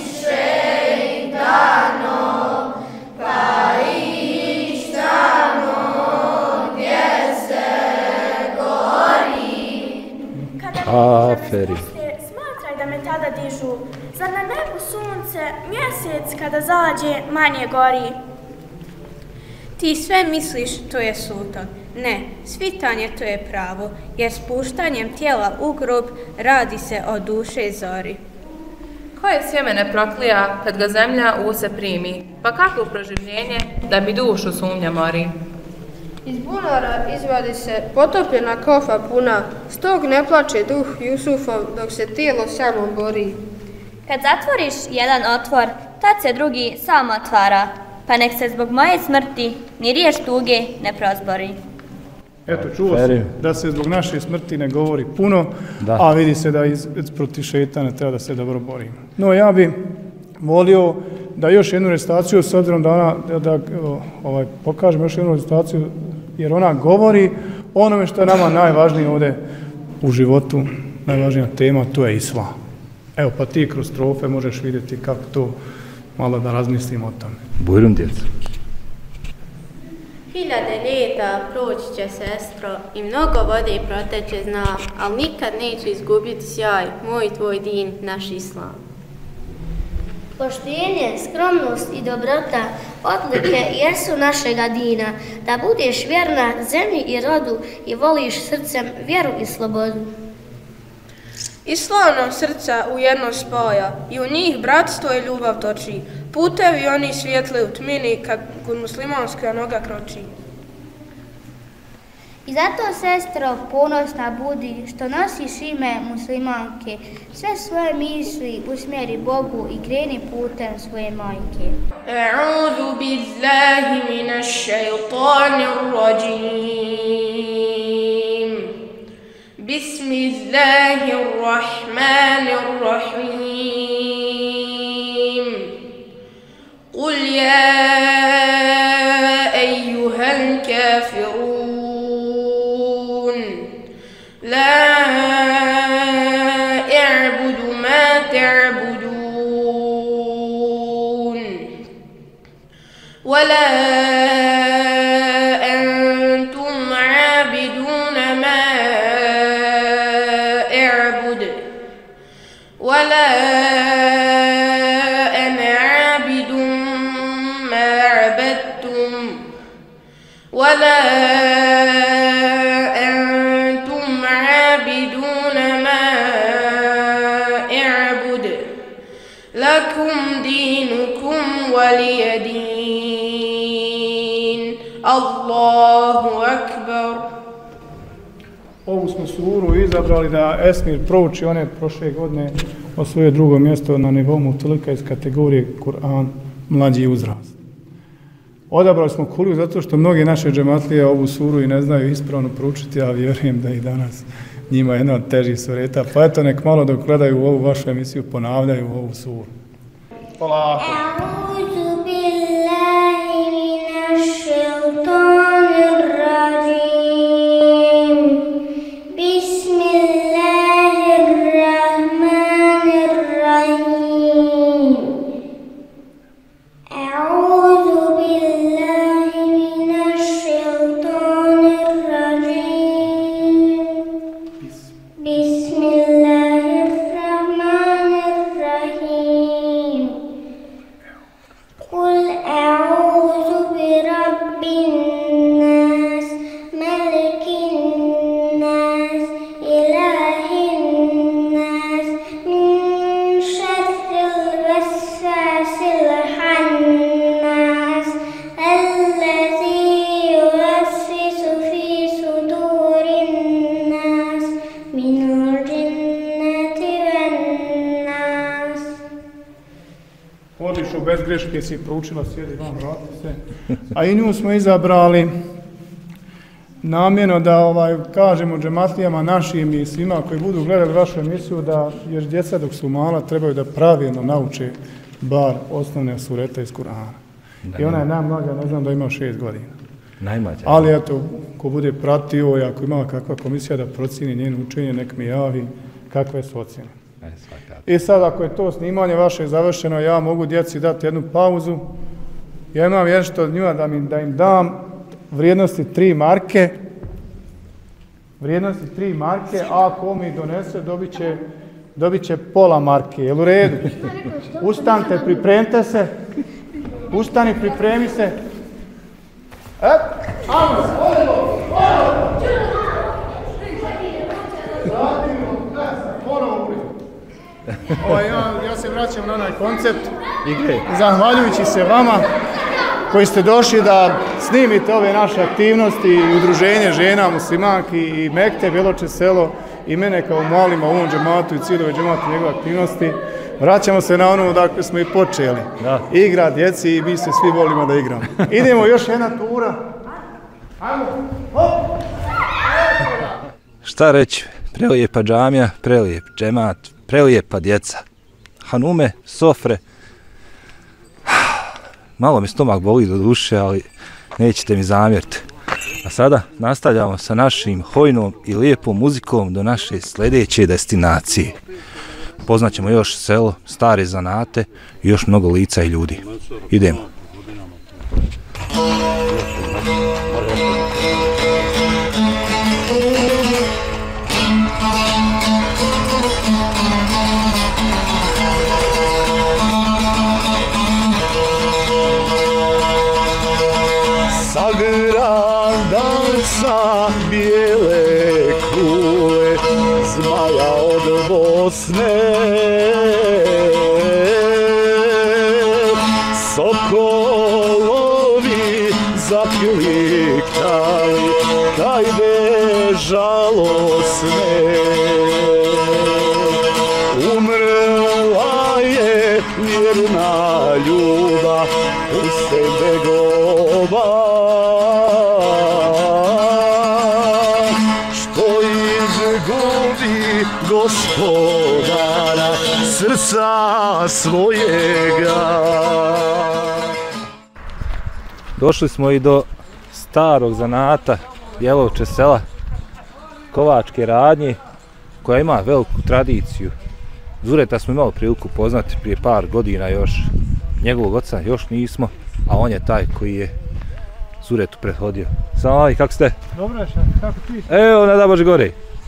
šeitanov, pa ić tamo gdje se gori. Aferi. Smatraj da me tada dižu, zar na nebu sunce, mjesec kada zađe manje gori? Ti sve misliš to je sultan. Ne, svitanje to je pravo, jer spuštanjem tijela u grob radi se o duše zori. Koje sjeme ne proklija kad ga zemlja u se primi, pa kako proživljenje da mi dušu sumnja mori? Iz bunara izvadi se potopljena kofa puna, stog ne plače duh Jusufov dok se tijelo samo bori. Kad zatvoriš jedan otvor, tad se drugi sam otvara, pa nek se zbog moje smrti ni riječ tuge ne prozbori. Eto, čuo se da se zbog naše smrti ne govori puno, a vidi se da protiv šetana treba da se dobro borimo. No, ja bi volio da još jednu recitaciju, s obzirom da pokažem još jednu recitaciju, jer ona govori o onome što je nama najvažnije ovdje u životu, najvažnija tema, to je islam. Evo, pa ti kroz strofe možeš vidjeti kako to, malo da razmislimo o tome. Bujrum, djeca. 1000 ljeta proći će, sestro, i mnogo vode proteče, znam, ali nikad neće izgubiti sjaj, moj tvoj din, naš islam. Poštenje, skromnost i dobrota odlike jesu našega dina, da budeš vjerna zemlji i rodu i voliš srcem vjeru i slobodu. Islam nam srca u jedno spaja i u njih bratstvo i ljubav toči. Putevi oni svijetle u tmini kad kod muslimanska noga kroči. I zato, sestro, ponosna budi što nosiš ime muslimanke. Sve svoje misli usmjeri Bogu i kreni putem svoje majke. A'udhu billahi minash shaitanir rajim. Bismillahirrahmanirrahim. Qul ya eyyuhal kafirun. لا أعبد ما تعبدون ولا أنتم عابدون ما أعبد ولا أنا عابد ما عبدتم ولا لكم دينكم ولي دين الله أكبر. Ovu smo suru izabrali da Esmir prouči, one prošle godine osvojio drugo mjesto na nivou muftulika iz kategorije Kur'an mlađi uzrast. Odabrali smo Kuliju zato što mnogi naše džematlije ovu suru i ne znaju ispravno proučiti, a vjerujem da i danas njima jedna od težih sureta, pa eto nek malo dok gledaju ovu vašu emisiju ponavljaju ovu suru. Polako. A'udhu billahi minash shaitanir rajim. Bismillahirrahmanirrahim. A'udhu billahi minash shaitanir rajim. Bismillahirrahmanirrahim. Qul a'udhu bi rabbin nas, malikin nas, ilahin nas, min sharril waswasil khannas, allazi yuwaswisu fi sudurin nas, minal jinnati wan nas. Odlično, bez greške si proučila, sjedi vam, vrati se. A i nju smo izabrali namjerno da kažemo džematlijama našim i svima koji budu gledali vašu emisiju da, jer djeca dok su mala trebaju da pravilno nauče bar osnovne surete iz Kur'ana. I ona je najmlađa, ne znam da ima 6 godina. Najmlađa. Ali eto, ko bude pratio i ako ima kakva komisija da procjeni njeno učenje, nek mi javi kakve su ocjene. I sad ako je to snimanje vaše završeno, ja mogu djeci dati jednu pauzu. Ja imam nešto od njima da im dam vrijednosti 3 marke. Vrijednosti 3 marke, a ako mi donese dobit će pola marke. Jel u redu? Ustanite, pripremite se. Ustani, pripremi se. Ajmo, ja se vraćam na onaj koncept, zahvaljujući se vama koji ste došli da snimite ove naše aktivnosti i udruženje žena, muslimanki i Mekteb, Bjeloče selo i mene kao malima u ovom džematu i cijelove džematu njegove aktivnosti. Vraćamo se na ono odakle smo i počeli. Igra djeci i mi se svi volimo da igramo. Idemo još jedna tura. Ajmo, hop! Šta reći? Prelijepa džamija, prelijep džemat, prelijepa djeca. Hanume, sofre. Malo mi stomak boli do duše, ali nećete mi zamjeriti. A sada nastavljamo sa našim hojnom i lijepom muzikom do naše sljedeće destinacije. Poznaćemo još selo, stare zanate i još mnogo lica i ljudi. Idemo. Sagradan sa bijele kule, zmaja od Bosne, sokolovi za zaklikali, kajde žalosne. Umrla je vjerna ljubav u sebe goba, što izgubi gospodara srca svojega. Došli smo i do starog zanata Jelovče sela, kovačke radnje, koja ima veliku tradiciju. Zureta smo imali priliku poznati prije par godina još, njegovog oca još nismo, a on je taj koji je Zuretu prethodio. Salam alejkum, kako ste? Dobro je, kako ti? Evo, ne da Bože gore.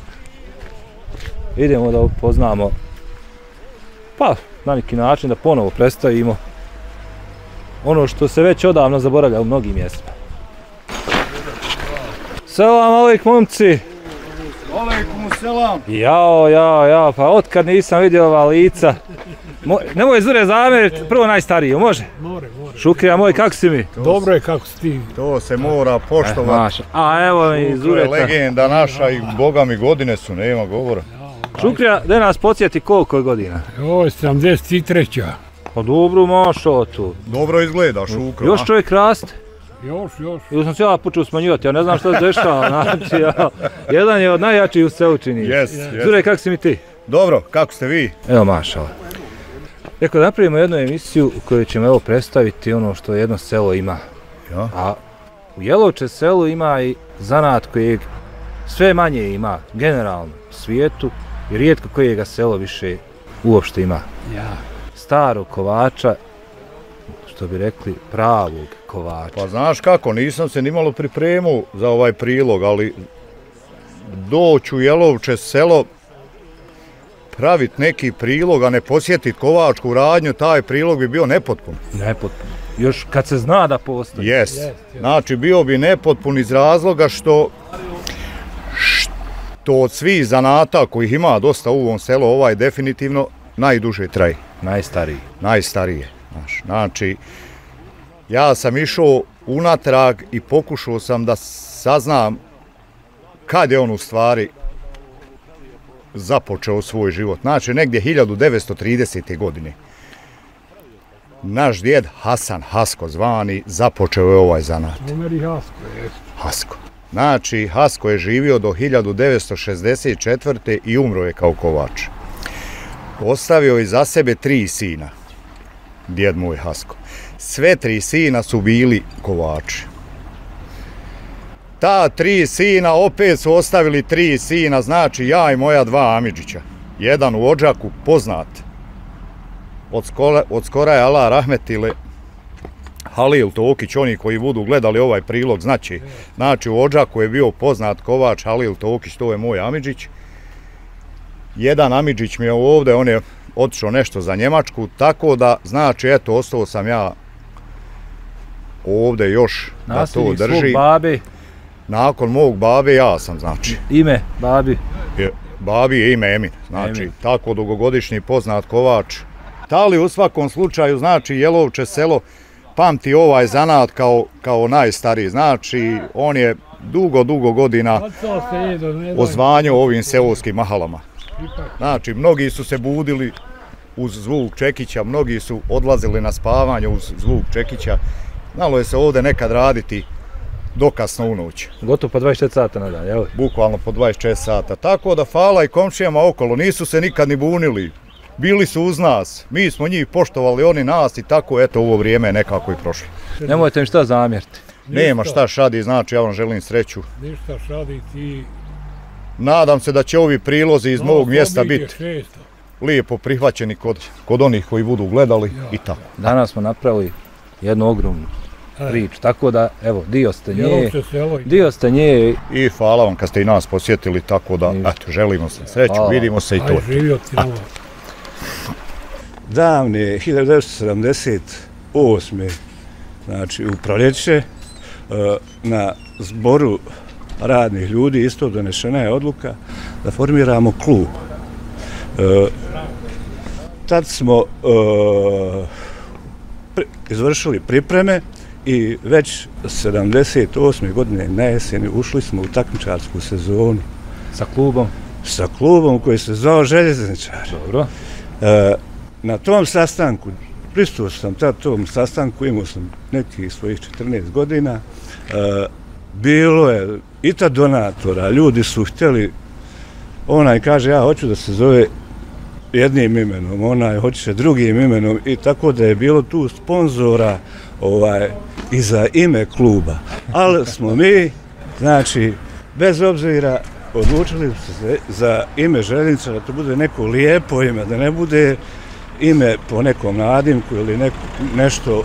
Idemo da upoznamo, pa na neki način da ponovo predstavimo ono što se već odavno zaboravlja u mnogim mjestima. Selam alejkum, momci! Alejkum selam! Jao, pa otkad nisam vidio ova lica. Nemoj Zure zamjeriti, prvo najstariji, može? More. Šukrija moj, kako si mi? Dobro je, kako si ti? To se mora poštovati. A evo mi Zureta. Legenda naša i boga mi godine su, nema govora. Šukrija, da nas podsjeti koliko je godina? Ovo je 73. Pa dobro mašao tu. Dobro izgleda Šukro. Još čovjek raste? Još. Ili sam se ja počeo smanjivati, ja ne znam što se dešava, znači jedan je od najjačih u selu čini. Yes. Zure, kako si mi ti? Dobro, kako ste vi? Evo mašala. Rekao da napravimo jednu emisiju u kojoj ćemo evo predstaviti ono što jedno selo ima. Ja. A u Jelovče selu ima i zanat kojeg sve manje ima generalno u svijetu i rijetko kojega selo više uopšte ima. Ja. Starog kovača, što bi rekli pravog kovača. Pa znaš kako, nisam se nimalo pripremao za ovaj prilog, ali doći u Jelovče selo, praviti neki prilog, a ne posjetiti kovačku radnju, taj prilog bi bio nepotpun. Nepotpun. Još kad se zna da postoji. Yes. Znači, bio bi nepotpun iz razloga što od svih zanata kojih ima dosta u ovom selu, ovaj definitivno najduže traje. Najstarije. Znači, ja sam išao unatrag i pokušao sam da saznam kad je on u stvari započeo svoj život. Znači, negdje 1930. godine. Naš djed Hasan Hasko zvani započeo je ovaj zanat. Hasko. Znači, Hasko je živio do 1964. i umro je kao kovač. Ostavio je iza sebe 3 sina, djed moj Hasko. Sve 3 sina su bili kovači. Ta 3 sina opet su ostavili 3 sina, znači ja i moja 2 amidžića. Jedan u Odžaku, poznat. Od skora je Allah rahmetile Halil Tokić, oni koji budu gledali ovaj prilog znaće. Znači u Odžaku je bio poznat kovač Halil Tokić, to je moj amidžić. Jedan amidžić mi je ovdje, on je otišao nešto za Njemačku, tako da, znači, eto, ostao sam ja ovdje još da to drži. Svog babe? Nakon mog babe ja sam, znači. Ime babi? Babi je ime Emin, znači, tako dugogodišnji poznat kovač. Ali u svakom slučaju, znači, Jelovče selo pamti ovaj zanat kao najstariji, znači, on je dugo godina ozvanjao ovim seoskim mahalama. Znači, mnogi su se budili uz zvuk čekića, mnogi su odlazili na spavanje uz zvuk čekića. Znalo je se ovdje nekad raditi dokasno u noć. Gotovo po 24 sata na dan, jel? Bukvalno po 24 sata. Tako da hvala i komšijama okolo, nisu se nikad ni bunili. Bili su uz nas, mi smo njih poštovali, oni nas i tako, eto, ovo vrijeme je nekako i prošlo. Nemojte mi šta zamjeriti. Nema šta šadi, znači ja vam želim sreću. Ništa šadi ti. Nadam se da će ovi prilozi iz mog mjesta biti lijepo prihvaćeni kod onih koji budu gledali i tako. Danas smo napravili jednu ogromnu priču, tako da, evo, dio ste nje. I hvala vam kad ste i nas posjetili, tako da, eto, želimo se sreću, vidimo se i to. Davne 1978. znači u proljeće na zboru radnih ljudi isto donešena je odluka da formiramo klub. Tad smo izvršili pripreme i već 78. godine na jeseni ušli smo u takmičarsku sezonu. Sa klubom? Sa klubom koji se zvao Željezničar. Dobro. Na tom sastanku, prisustvovao sam tom sastanku, imao sam nekih svojih 14 godina, bilo je i ta donatora, ljudi su htjeli, onaj kaže ja hoću da se zove jednim imenom, onaj hoće drugim imenom i tako da je bilo tu sponzora i za ime kluba. Ali smo mi, znači, bez obzira odlučili se za ime Željezničar da to bude neko lijepo ime, da ne bude ime po nekom nadimku ili nešto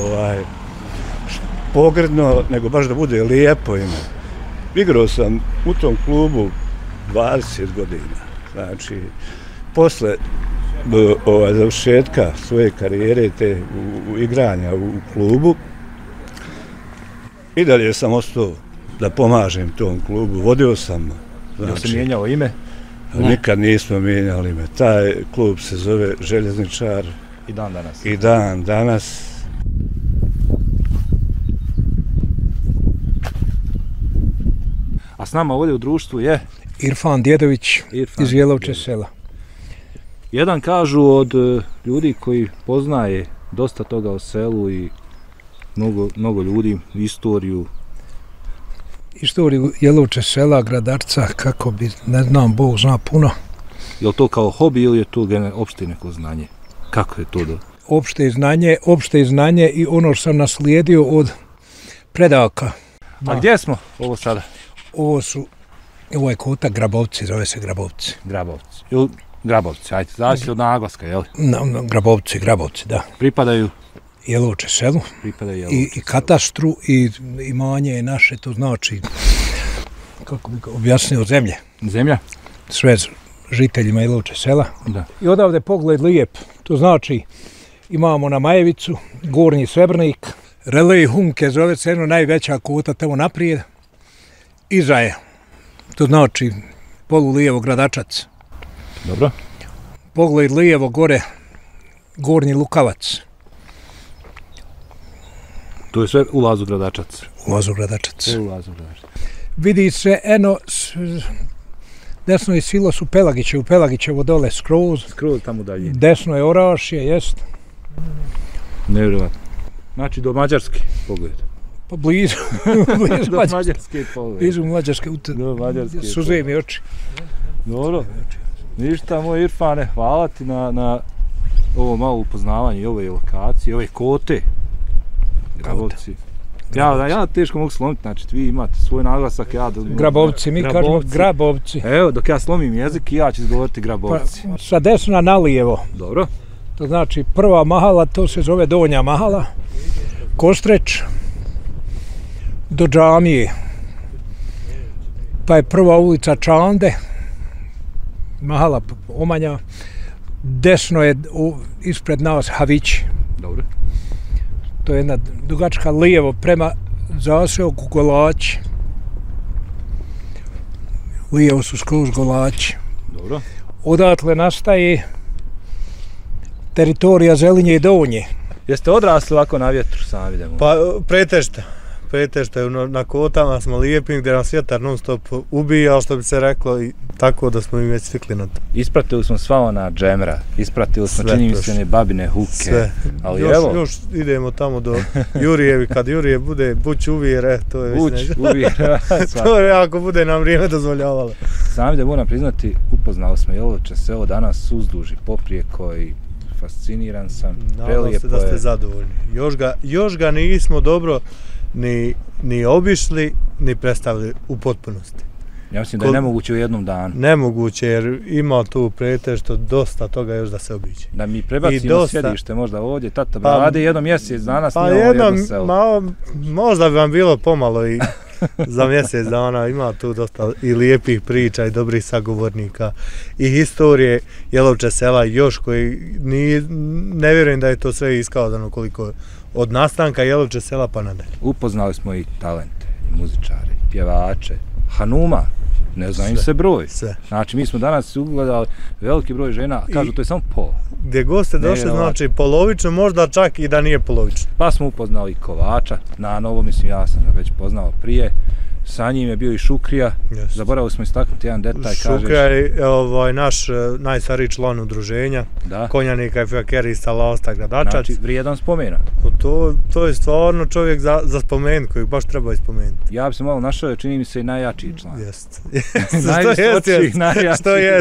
pogrdno, nego baš da bude lijepo ime. Igrao sam u tom klubu 20 godina, znači posle završetka svoje karijere te igranja u klubu i dalje sam ostao da pomažem tom klubu, vodio sam. Znači, se mijenjao ime? Nikad nismo mijenjali ime. Taj klub se zove Željezničar. I dan danas. I dan danas. A s nama ovdje u društvu je? Irfan Djedović iz Jelovče sela. Jedan kažu od ljudi koji poznaje dosta toga o selu i mnogo ljudi, istoriju. Istoriju Jelovče sela, Gradarca, kako bi, ne znam, Bog zna puno. Je li to kao hobi ili je to opšte neko znanje? Kako je to do? Opšte znanje i ono što sam naslijedio od predaka. A gdje smo ovo sada? Ovo je kota Grabovci, zove se Grabovci. Grabovci. Grabovci, ajde, zavisi od naglaska, jel? Grabovci, da. Pripadaju? Jelovče selu. I katastru i imanje je naše, to znači, kako bi objasnio, zemlje. Zemlja? Sve žiteljima Jelovče sela. Da. I odavde pogled lijep, to znači imamo na Majevicu, Gornji Srebrnik, Relej Hunke, zove se jedno najveća kota tamo naprijed. Iza je, to znači polulijevo Gradačac. Dobro. Pogled lijevo gore, Gornji Lukavac. To je sve ulaz u Gradačac. Ulaz u Gradačac. Vidi se eno, desno je silos u Pelagićevo dole skroz. Skroz tamo dalje. Desno je Orašje, jest. Nevjerovatno. Znači do Mađarske pogled. Pa blizu. Do Mađarske pogled. Blizu Mađarske, suze mi oči. Dobro. Ništa, moj Irfane, hvala ti na ovo malo upoznavanje ove lokacije, ove kote. Grabovci. Ja teško mogu slomiti, znači vi imate svoj naglasak, Grabovci, mi kažemo Grabovci. Evo, dok ja slomim jezik i ja ću izgovoriti Grabovci. Pa, sa desna nalijevo. Dobro. To znači prva mahala, to se zove Donja mahala, Kostreć, do džamije. Pa je prva ulica Čande, mahala Omanja, desno je ispred nas Havići. Dobro. To je jedna dugačka lijevo prema zaseoku Golači. Lijevo su skroz Golači. Dobro. Odatle nastaje teritorija Zelinje i Donje. Jeste odrasli ovako na vjetru sami? Pa pretežta na kotama smo lijepim gdje nas vjetar non stop ubija, što bi se reklo, i tako da smo im već svikli na to. Ispratili smo sva ona džemra, ispratili smo čini mi se ne babine huke. Sve. Ali još idemo tamo do Jurijevi, kad Jurije bude buć uvijere, to je već uvijere. To je ako bude nam vrijeme dozvoljavalo. Sami da moram priznati, upoznali smo Jelovče selo danas uzduž i poprijeko i fasciniran sam. Nadam se da ste zadovoljni. Još ga nismo dobro ni obišli, ni predstavili u potpunosti. Ja mislim da je nemoguće u jednom danu. Nemoguće, jer ima tu pretežno dosta toga još da se obiđe. Da mi prebacimo sjedište možda ovdje, tata radi jedno mjesec dana, snimamo jedno selo. Možda bi vam bilo pomalo i za mjesec dana, ima tu dosta i lijepih priča i dobrih sagovornika i historije Jelovče sela još koji ne vjerujem da je to sve iskazano koliko od nastanka Jelovče sela pa nadalje. Upoznali smo i talente, i muzičare, i pjevače, Hanuma, ne zna im se broj. Znači, mi smo danas ugledali veliki broj žena, kažu to je samo pola. Gdje god ste došli, znači polovično, možda čak i da nije polovično. Pa smo upoznali Kovača, na novo, mislim, ja sam ga već poznao prije. Sa njim je bio i Šukrija, zaboravili smo istaknuti jedan detalj. Šukrija je naš najstariji član udruženja, konjanika i fijakerista Lasta Gradačac. Znači, vrijedan spomena. To je stvarno čovjek za spomenuti, kojeg baš treba ispomenuti. Ja bi se malo našao, čini mi se i najjačiji član. Jest. Najvisočiji, najjačiji.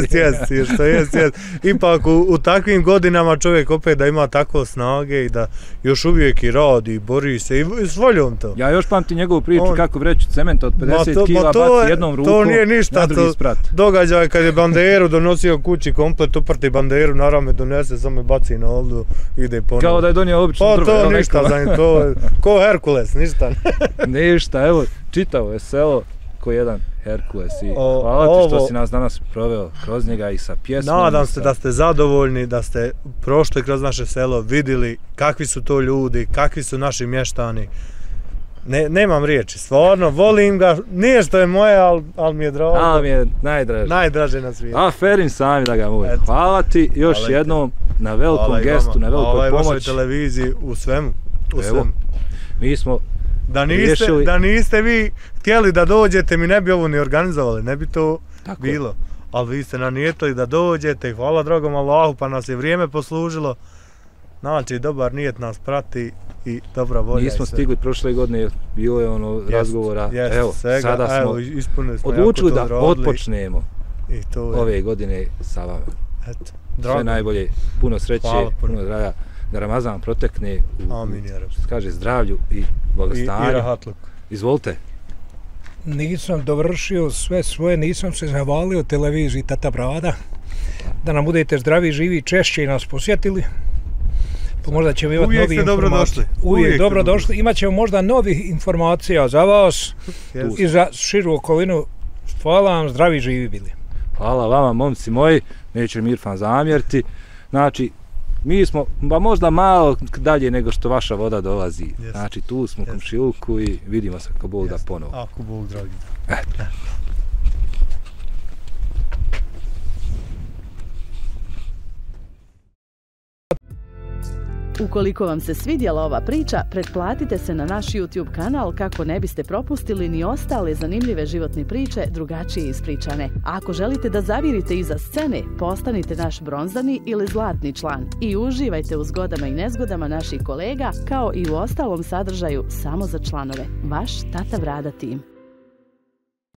Što jest. Ipak u takvim godinama čovjek opet da ima tako snage i da još uvijek i radi, i bori se i s voljom to. Ja još pamtim njegovu priču kako vreću cementa od 50 kila baci jednom rukom, to nije ništa, na drugi sprat. Događaj kad je banderu donosio kući komplet, uprti banderu, naravno donese, samo baci na ovdje, ide ponovno. Kao da je donio obično drvo. Pa to ništa za njim, to je ko Herkules, ništa. Ništa, evo, čitavo je selo ko jedan Herkules i hvala ti što si nas danas proveo kroz njega i sa pjesmom. Nadam se da ste zadovoljni, da ste prošli kroz naše selo, vidjeli kakvi su to ljudi, kakvi su naši mještani. Nemam riječi, stvarno, volim ga, nije što je moje, ali mi je drago. Ali mi je najdraže. Najdraže na svijetu. A Ferin sami da ga moji. Hvala ti još jednom na velikom gestu, na velikoj pomoći. Vašoj televiziji, u svemu. Evo, mi smo da niste vi htjeli da dođete, mi ne bi ovo ni organizovali, ne bi to bilo. Ali vi ste nanijetili da dođete, hvala dragom Allahu, pa nas je vrijeme poslužilo. Znači, dobar nijet nas prati i dobra volja. Nismo stigli prošle godine, bilo je razgovora. Evo, sada smo odlučili da odpočnemo ove godine sa vama. Sve najbolje, puno sreće, puno zdravlja, da Ramazan protekne u kaže zdravlju i blagostanju. I rahatluk. Izvolite. Nisam dovršio sve svoje, nisam se zahvalio televiziji Tata Brada, da nam budete zdravi, živi, češće i nas posjetili. Možda ćemo imati novi informacije. Uvijek dobrodošli. Imaćemo možda novih informacija za vas i za širu okolinu. Hvala vam, zdravi živi bili. Hvala vama, momci moji, neće mi Irfan zamjeriti. Znači, mi smo možda malo dalje nego što vaša voda dolazi. Znači, tu smo u komšiluku i vidimo se ako Bog da ponovo. Ako Bog dragi. Ukoliko vam se svidjela ova priča, pretplatite se na naš YouTube kanal kako ne biste propustili ni ostale zanimljive životne priče drugačije ispričane. A ako želite da zavirite iza scene, postanite naš bronzani ili zlatni član i uživajte u zgodama i nezgodama naših kolega kao i u ostalom sadržaju samo za članove. Vaš Tata Brada tim.